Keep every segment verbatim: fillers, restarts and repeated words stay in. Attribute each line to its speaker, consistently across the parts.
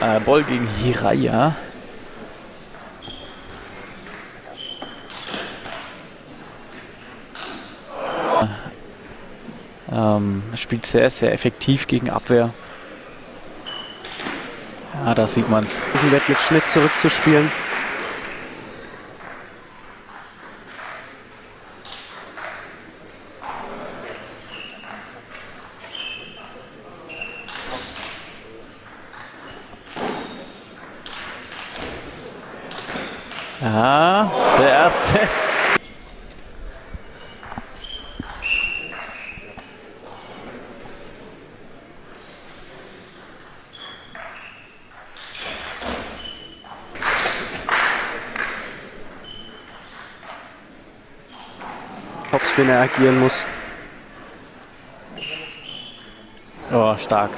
Speaker 1: Äh, Ball gegen Hiraya. Ähm, spielt sehr, sehr effektiv gegen Abwehr. Ja, da sieht man es.
Speaker 2: Wird mit Schnitt zurückzuspielen.
Speaker 1: Ja, der erste.
Speaker 2: Topspinner agieren muss.
Speaker 1: Oh, stark.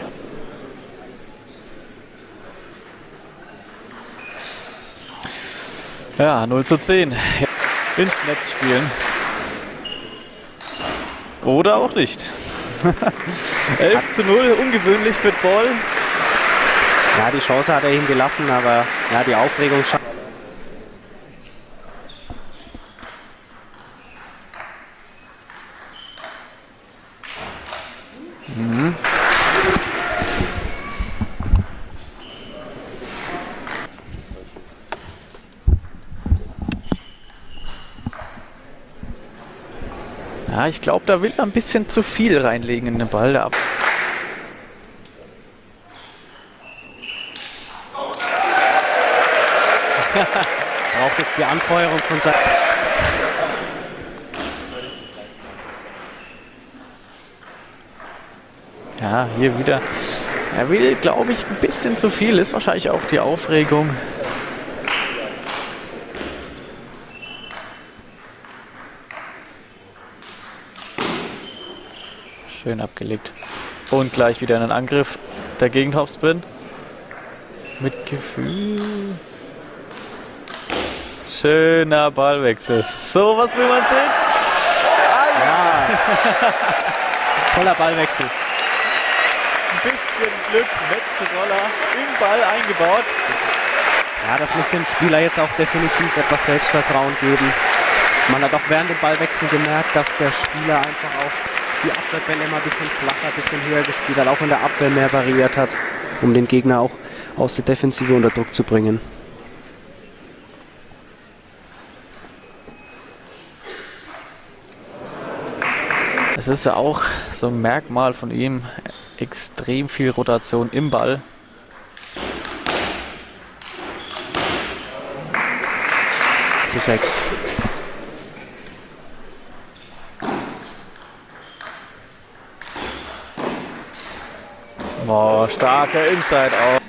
Speaker 1: Ja, null zu zehn. Ins Netz spielen. Oder auch nicht. elf zu null, ungewöhnlich für den Ball.
Speaker 2: Ja, die Chance hat er ihm gelassen, aber ja, die Aufregung schafft.
Speaker 1: Mhm. Ja, ich glaube, da will er ein bisschen zu viel reinlegen in den Ball. Der Ab
Speaker 2: Braucht jetzt die Anfeuerung von seinem...
Speaker 1: Ja, hier wieder. Er will, glaube ich, ein bisschen zu viel. Ist wahrscheinlich auch die Aufregung. Schön abgelegt. Und gleich wieder einen Angriff. Der Gegentopspin. Mit Gefühl. Schöner Ballwechsel. So, was will man sehen? Ah,
Speaker 2: ja. Toller Ballwechsel.
Speaker 1: Ein bisschen Glück, Netzroller im Ball eingebaut.
Speaker 2: Ja, das muss dem Spieler jetzt auch definitiv etwas Selbstvertrauen geben. Man hat auch während dem Ballwechsel gemerkt, dass der Spieler einfach auch die Abwehrbälle immer ein bisschen flacher, ein bisschen höher gespielt hat, auch in der Abwehr mehr variiert hat, um den Gegner auch aus der Defensive unter Druck zu bringen.
Speaker 1: Es ist ja auch so ein Merkmal von ihm, extrem viel Rotation im Ball.
Speaker 2: Zu sechs.
Speaker 1: Boah, starker Inside auch.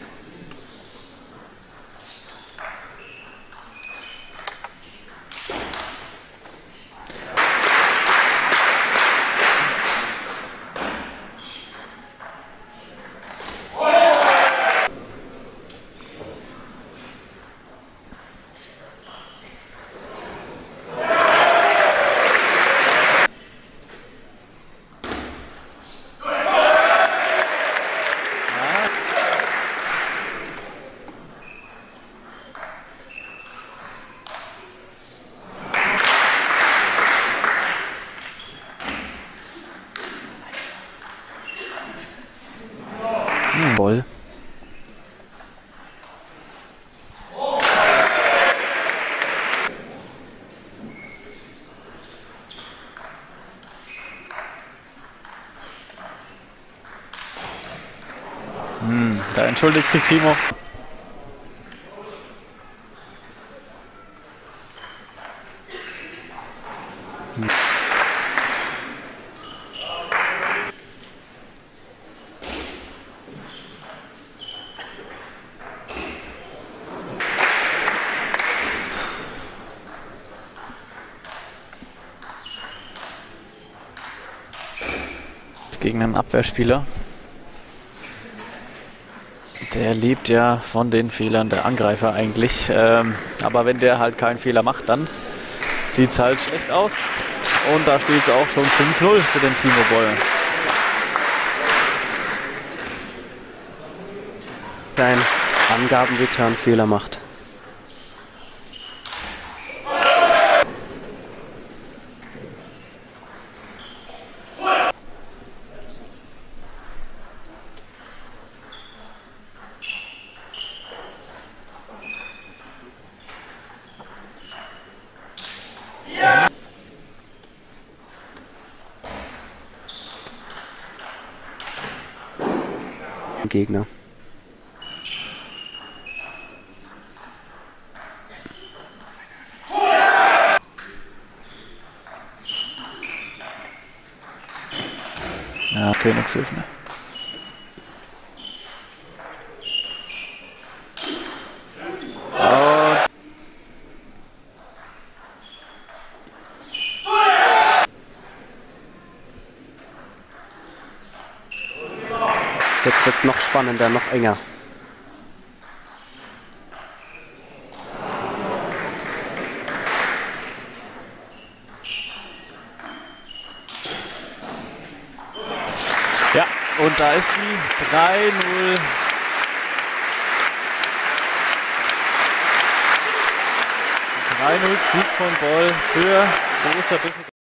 Speaker 2: Ball.
Speaker 1: Hm, da entschuldigt sich Timo. Hm. Gegen einen Abwehrspieler. Der lebt ja von den Fehlern der Angreifer eigentlich. Ähm, aber wenn der halt keinen Fehler macht, dann sieht es halt schlecht aus. Und da steht es auch schon fünf null für den Timo Boll.
Speaker 2: Ein Angaben Return Fehler macht. Gegner.
Speaker 1: Ja, okay, nix ist, ne? Und
Speaker 2: jetzt wird's noch spannender, noch enger.
Speaker 1: ja, und da ist die drei null. drei null Sieg von Boll für Borussia Düsseldorf.